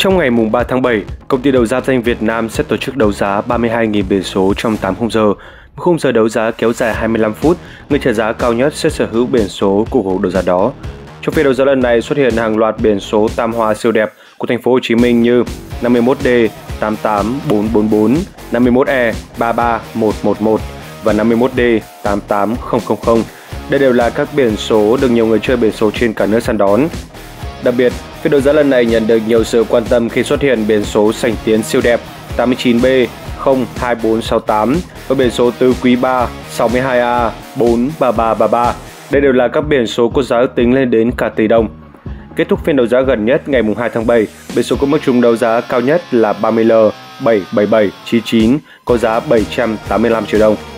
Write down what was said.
Trong ngày 3 tháng 7, Công ty đấu giá danh Việt Nam sẽ tổ chức đấu giá 32.000 biển số trong 8 khung giờ. Khung giờ đấu giá kéo dài 25 phút, người trả giá cao nhất sẽ sở hữu biển số của cuộc đấu giá đó. Trong phiên đấu giá lần này xuất hiện hàng loạt biển số tam hoa siêu đẹp của thành phố Hồ Chí Minh như 51D 88444, 51E 33111 và 51D 88000. Đây đều là các biển số được nhiều người chơi biển số trên cả nước săn đón. Đặc biệt, phiên đấu giá lần này nhận được nhiều sự quan tâm khi xuất hiện biển số sảnh tiến siêu đẹp 89B 02468 và biển số tứ quý 3 62A 43333. Đây đều là các biển số có giá ước tính lên đến cả tỷ đồng. Kết thúc phiên đấu giá gần nhất ngày 2 tháng 7, biển số có mức trúng đấu giá cao nhất là 30L 77799 có giá 785 triệu đồng.